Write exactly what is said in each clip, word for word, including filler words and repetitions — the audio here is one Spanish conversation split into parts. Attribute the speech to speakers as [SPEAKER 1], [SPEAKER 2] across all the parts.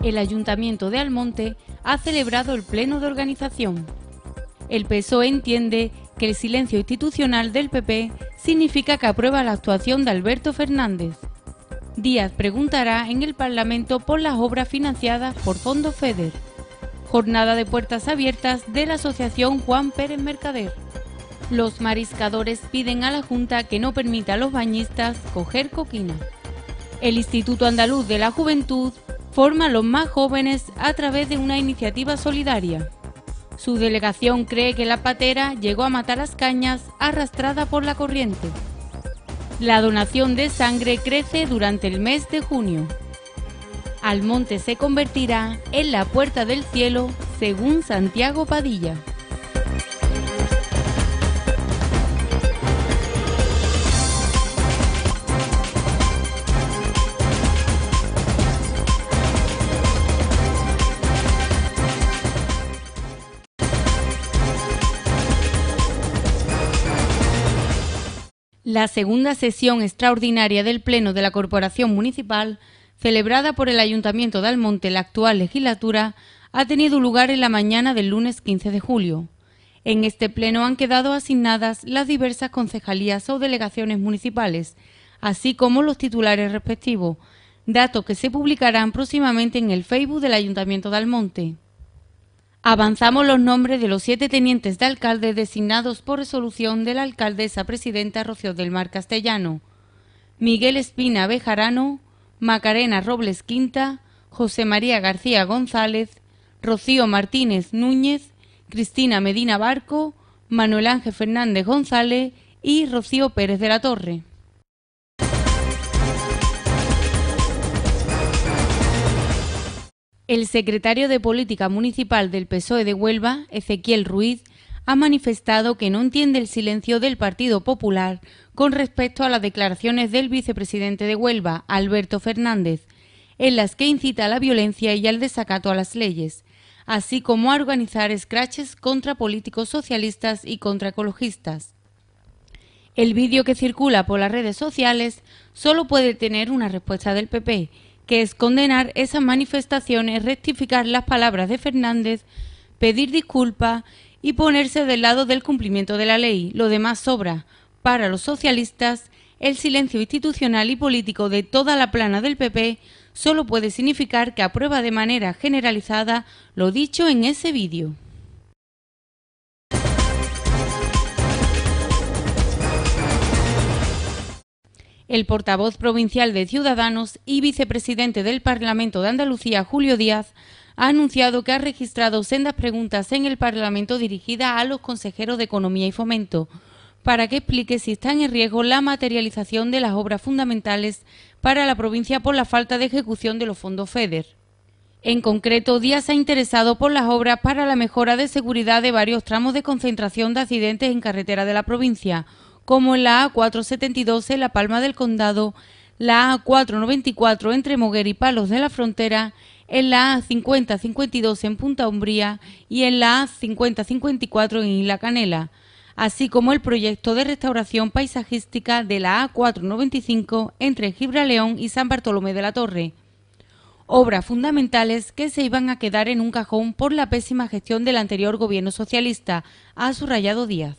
[SPEAKER 1] el Ayuntamiento de Almonte ha celebrado el pleno de organización. El P S O E entiende que el silencio institucional del P P significa que aprueba la actuación de Alberto Fernández. Díaz preguntará en el Parlamento por las obras financiadas por fondos FEDER. Jornada de puertas abiertas de la Asociación Juan Pérez Mercader. Los mariscadores piden a la Junta que no permita a los bañistas coger coquina. El Instituto Andaluz de la Juventud forma a los más jóvenes a través de una iniciativa solidaria. Su delegación cree que la patera llegó a Matalascañas arrastrada por la corriente. La donación de sangre crece durante el mes de junio. Almonte se convertirá en la puerta del cielo, según Santiago Padilla. La segunda sesión extraordinaria del Pleno de la Corporación Municipal, celebrada por el Ayuntamiento de Almonte en la actual legislatura, ha tenido lugar en la mañana del lunes quince de julio. En este pleno han quedado asignadas las diversas concejalías o delegaciones municipales, así como los titulares respectivos, datos que se publicarán próximamente en el Facebook del Ayuntamiento de Almonte. Avanzamos los nombres de los siete tenientes de alcalde designados por resolución de la alcaldesa presidenta Rocío del Mar Castellano: Miguel Espina Bejarano, Macarena Robles Quinta, José María García González, Rocío Martínez Núñez, Cristina Medina Barco, Manuel Ángel Fernández González y Rocío Pérez de la Torre. El secretario de Política Municipal del P S O E de Huelva, Ezequiel Ruiz, ha manifestado que no entiende el silencio del Partido Popular con respecto a las declaraciones del vicepresidente de Huelva, Alberto Fernández, en las que incita a la violencia y al desacato a las leyes, así como a organizar escraches contra políticos socialistas y contra ecologistas. El vídeo que circula por las redes sociales solo puede tener una respuesta del P P, que es condenar esas manifestaciones, rectificar las palabras de Fernández, pedir disculpas y ponerse del lado del cumplimiento de la ley. Lo demás sobra. Para los socialistas, el silencio institucional y político de toda la plana del P P solo puede significar que aprueba de manera generalizada lo dicho en ese vídeo. El portavoz provincial de Ciudadanos y vicepresidente del Parlamento de Andalucía, Julio Díaz, ha anunciado que ha registrado sendas preguntas en el Parlamento dirigidas a los consejeros de Economía y Fomento, para que explique si están en riesgo la materialización de las obras fundamentales para la provincia por la falta de ejecución de los fondos FEDER. En concreto, Díaz se ha interesado por las obras para la mejora de seguridad de varios tramos de concentración de accidentes en carretera de la provincia, como en la A cuatrocientos setenta y dos en La Palma del Condado, la A cuatrocientos noventa y cuatro entre Moguer y Palos de la Frontera, en la A cincuenta cincuenta y dos en Punta Umbría y en la A cincuenta cincuenta y cuatro en Isla Canela, así como el proyecto de restauración paisajística de la A cuatrocientos noventa y cinco entre Gibraleón y San Bartolomé de la Torre. Obras fundamentales que se iban a quedar en un cajón por la pésima gestión del anterior gobierno socialista, ha subrayado Díaz.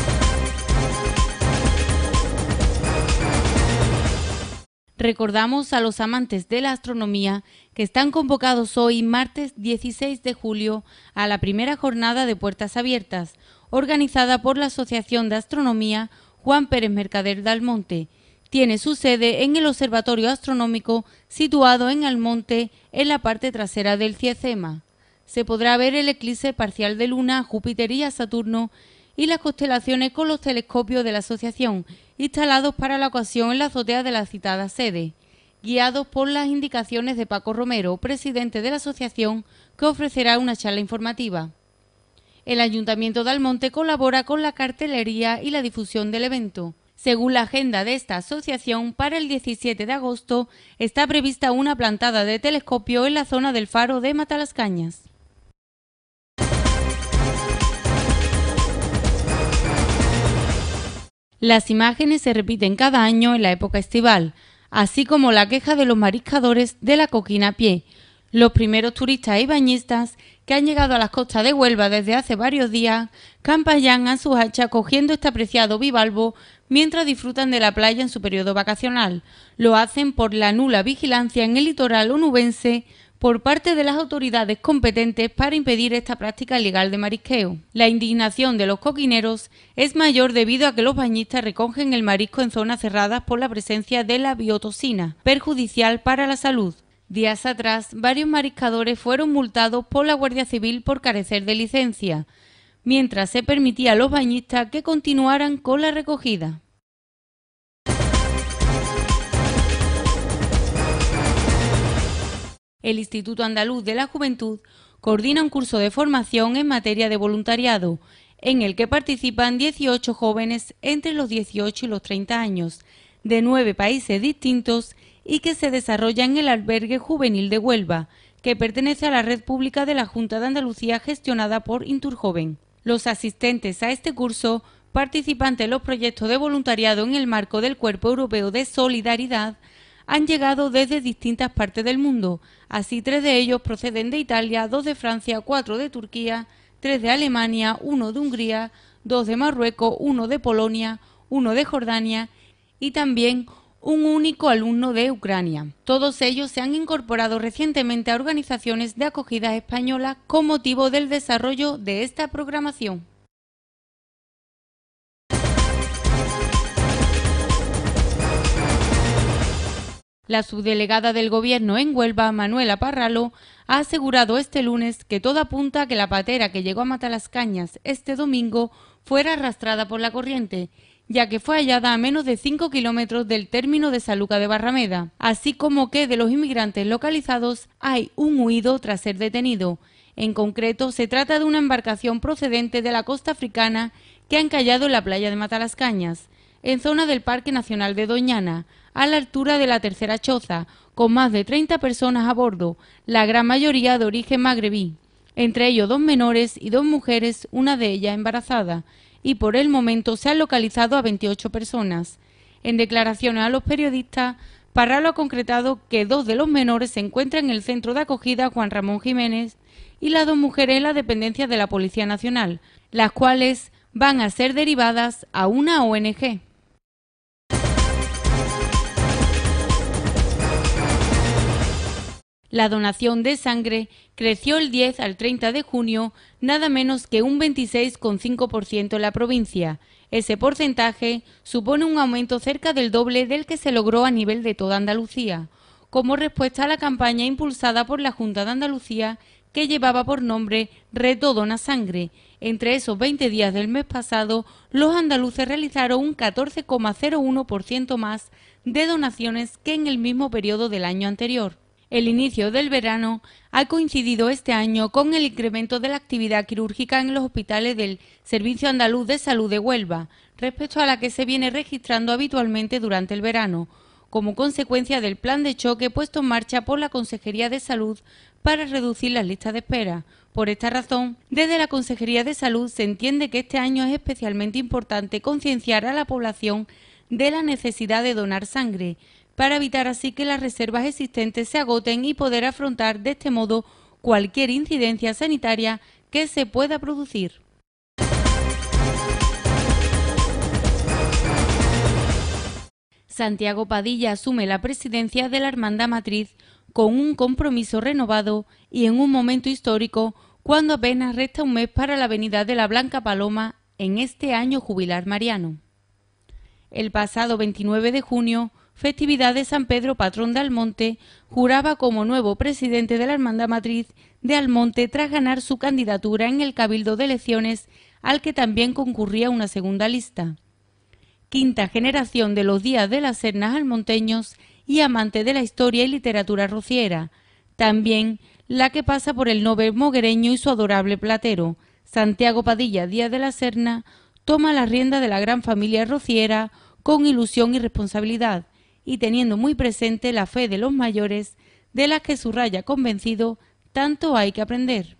[SPEAKER 1] Recordamos a los amantes de la astronomía que están convocados hoy, martes dieciséis de julio, a la primera jornada de puertas abiertas, organizada por la Asociación de Astronomía Juan Pérez Mercader de Almonte. Tiene su sede en el Observatorio Astronómico situado en Almonte, en la parte trasera del CIECEMA. Se podrá ver el eclipse parcial de Luna, a Júpiter y a Saturno y las constelaciones con los telescopios de la asociación, instalados para la ocasión en la azotea de la citada sede, guiados por las indicaciones de Paco Romero, presidente de la asociación, que ofrecerá una charla informativa. El Ayuntamiento de Almonte colabora con la cartelería y la difusión del evento. Según la agenda de esta asociación, para el diecisiete de agosto está prevista una plantada de telescopio en la zona del faro de Matalascañas. Las imágenes se repiten cada año en la época estival, así como la queja de los mariscadores de la coquina a pie. Los primeros turistas y bañistas que han llegado a las costas de Huelva desde hace varios días campan a sus hachas cogiendo este apreciado bivalvo mientras disfrutan de la playa en su periodo vacacional. Lo hacen por la nula vigilancia en el litoral onubense por parte de las autoridades competentes para impedir esta práctica ilegal de marisqueo. La indignación de los coquineros es mayor debido a que los bañistas recogen el marisco en zonas cerradas por la presencia de la biotoxina, perjudicial para la salud. Días atrás, varios mariscadores fueron multados por la Guardia Civil por carecer de licencia, mientras se permitía a los bañistas que continuaran con la recogida. El Instituto Andaluz de la Juventud coordina un curso de formación en materia de voluntariado, en el que participan dieciocho jóvenes entre los dieciocho y los treinta años, de nueve países distintos, y que se desarrolla en el Albergue Juvenil de Huelva, que pertenece a la red pública de la Junta de Andalucía gestionada por Inturjoven. Los asistentes a este curso, participantes en los proyectos de voluntariado en el marco del Cuerpo Europeo de Solidaridad, han llegado desde distintas partes del mundo. Así, tres de ellos proceden de Italia, dos de Francia, cuatro de Turquía, tres de Alemania, uno de Hungría, dos de Marruecos, uno de Polonia, uno de Jordania y también un único alumno de Ucrania. Todos ellos se han incorporado recientemente a organizaciones de acogida españolas con motivo del desarrollo de esta programación. La subdelegada del Gobierno en Huelva, Manuela Parralo, ha asegurado este lunes que todo apunta a que la patera que llegó a Matalascañas este domingo fuera arrastrada por la corriente, ya que fue hallada a menos de cinco kilómetros del término de Sanlúcar de Barrameda, así como que de los inmigrantes localizados hay un huido tras ser detenido. En concreto, se trata de una embarcación procedente de la costa africana que ha encallado en la playa de Matalascañas, en zona del Parque Nacional de Doñana, a la altura de la Tercera Choza, con más de treinta personas a bordo, la gran mayoría de origen magrebí, entre ellos dos menores y dos mujeres, una de ellas embarazada, y por el momento se han localizado a veintiocho personas. En declaraciones a los periodistas, Parralo ha concretado que dos de los menores se encuentran en el centro de acogida Juan Ramón Jiménez y las dos mujeres en la dependencia de la Policía Nacional, las cuales van a ser derivadas a una O N G. La donación de sangre creció el diez al treinta de junio, nada menos que un veintiséis coma cinco por ciento en la provincia. Ese porcentaje supone un aumento cerca del doble del que se logró a nivel de toda Andalucía, como respuesta a la campaña impulsada por la Junta de Andalucía que llevaba por nombre Reto Dona Sangre. Entre esos veinte días del mes pasado, los andaluces realizaron un catorce coma cero uno por ciento más de donaciones que en el mismo periodo del año anterior. El inicio del verano ha coincidido este año con el incremento de la actividad quirúrgica en los hospitales del Servicio Andaluz de Salud de Huelva, respecto a la que se viene registrando habitualmente durante el verano, como consecuencia del plan de choque puesto en marcha por la Consejería de Salud para reducir las listas de espera. Por esta razón, desde la Consejería de Salud se entiende que este año es especialmente importante concienciar a la población de la necesidad de donar sangre, para evitar así que las reservas existentes se agoten y poder afrontar de este modo cualquier incidencia sanitaria que se pueda producir. Santiago Padilla asume la presidencia de la Hermandad Matriz con un compromiso renovado y en un momento histórico cuando apenas resta un mes para la venida de la Blanca Paloma en este año jubilar mariano. El pasado veintinueve de junio, festividad de San Pedro, patrón de Almonte, juraba como nuevo presidente de la Hermandad Matriz de Almonte tras ganar su candidatura en el Cabildo de Elecciones, al que también concurría una segunda lista. Quinta generación de los Días de las Sernas almonteños y amante de la historia y literatura rociera, también la que pasa por el noble moguereño y su adorable platero. Santiago Padilla Díaz de la Serna toma la rienda de la gran familia rociera con ilusión y responsabilidad, y teniendo muy presente la fe de los mayores, de las que subraya convencido, tanto hay que aprender.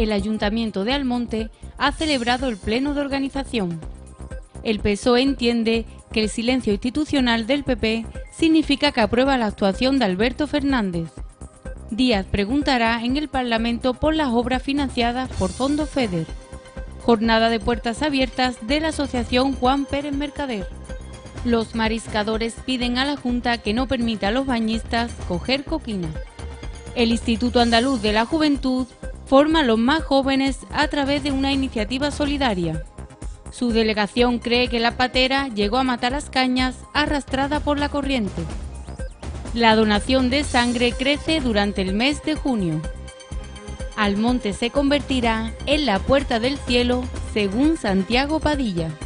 [SPEAKER 1] El Ayuntamiento de Almonte ha celebrado el pleno de organización. El P S O E entiende que el silencio institucional del P P significa que aprueba la actuación de Alberto Fernández. Díaz preguntará en el Parlamento por las obras financiadas por Fondo FEDER. Jornada de puertas abiertas de la Asociación Juan Pérez Mercader. Los mariscadores piden a la Junta que no permita a los bañistas coger coquina. El Instituto Andaluz de la Juventud forma a los más jóvenes a través de una iniciativa solidaria. Su delegación cree que la patera llegó a matar las cañas arrastrada por la corriente. La donación de sangre crece durante el mes de junio. Almonte se convertirá en la puerta del cielo, según Santiago Padilla.